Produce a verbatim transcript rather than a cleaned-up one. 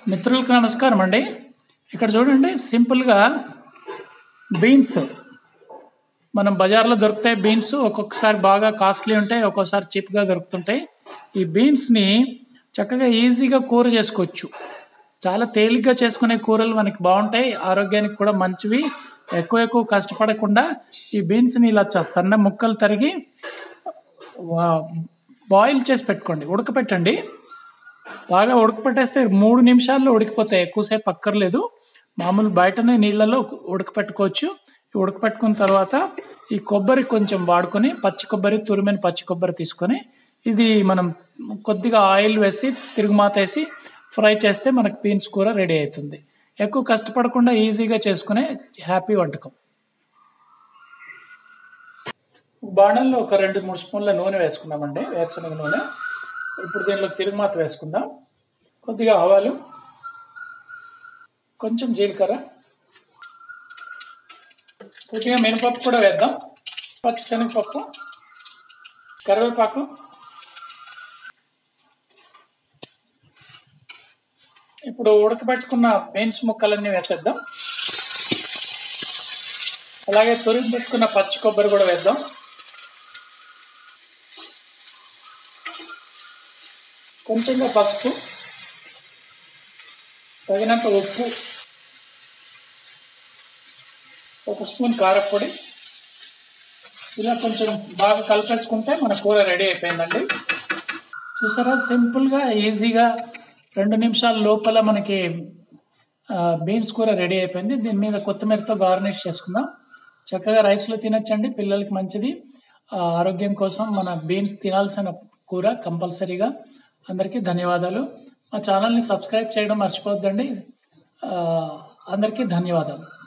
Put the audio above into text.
మిత్రులకు నమస్కారం అండి. ఇక్కడ చూడండి, సింపుల్గా బీన్స్ మనం బజార్లో దొరుకుతాయి. బీన్స్ ఒక్కొక్కసారి బాగా కాస్ట్లీ ఉంటాయి, ఒక్కోసారి చీప్గా దొరుకుతుంటాయి. ఈ బీన్స్ని చక్కగా ఈజీగా కూర చేసుకోవచ్చు. చాలా తేలిగ్గా చేసుకునే కూరలు మనకి బాగుంటాయి, ఆరోగ్యానికి కూడా మంచివి. ఎక్కువ ఎక్కువ కష్టపడకుండా ఈ బీన్స్ని ఇలా చ- సన్న ముక్కలు తరిగి వా- బాయిల్ చేసి పెట్టుకోండి, ఉడకపెట్టండి. బాగా ఉడకపెట్టేస్తే మూడు నిమిషాల్లో ఉడికిపోతాయి, ఎక్కువసేపు అక్కర్లేదు. మామూలు బయటనే నీళ్ళలో ఉడకపెట్టుకోవచ్చు. ఈ ఉడకపెట్టుకున్న తర్వాత ఈ కొబ్బరి కొంచెం వాడుకొని, పచ్చి కొబ్బరి, తురిమిన పచ్చి కొబ్బరి తీసుకొని ఇది మనం కొద్దిగా ఆయిల్ వేసి తిరుగుమాత వేసి ఫ్రై చేస్తే మనకు బీన్స్ కూర రెడీ అవుతుంది. ఎక్కువ కష్టపడకుండా ఈజీగా చేసుకునే హ్యాపీ వంటకం. బాణంలో ఒక రెండు మూడు స్పూన్ల నూనె వేసుకున్నామండి, వేరుశనగ నూనె. ఇప్పుడు దీనిలో తిరుగుమాత వేసుకుందాం. కొద్దిగా ఆవాలు, కొంచెం జీలకర్ర, కొద్దిగా మినపప్పు కూడా వేద్దాం, పచ్చిశనగపప్పు, కరివేపాకు. ఇప్పుడు ఉడకబెట్టుకున్న బీన్స్ ముక్కలన్నీ వేసేద్దాం. అలాగే తురిమి పెట్టుకున్న పచ్చి కొబ్బరి కూడా వేద్దాం. కొంచెంగా పసుపు, తగినంత ఉప్పు, ఒక స్పూన్ కారపొడి. ఇలా కొంచెం బాగా కలిపేసుకుంటే మన కూర రెడీ అయిపోయిందండి. చూసారా, సింపుల్గా ఈజీగా రెండు నిమిషాల లోపల మనకి బీన్స్ కూర రెడీ అయిపోయింది. దీని మీద కొత్తిమీరతో గార్నిష్ చేసుకుందాం. చక్కగా రైస్లో తినొచ్చండి, పిల్లలకి మంచిది. ఆ, ఆరోగ్యం కోసం మన బీన్స్ తినాల్సిన కూర కంపల్సరీగా. అందరికీ ధన్యవాదాలు. మా ఛానల్ని సబ్స్క్రైబ్ చేయడం మర్చిపోవద్దండి. ఆ, అందరికీ ధన్యవాదాలు.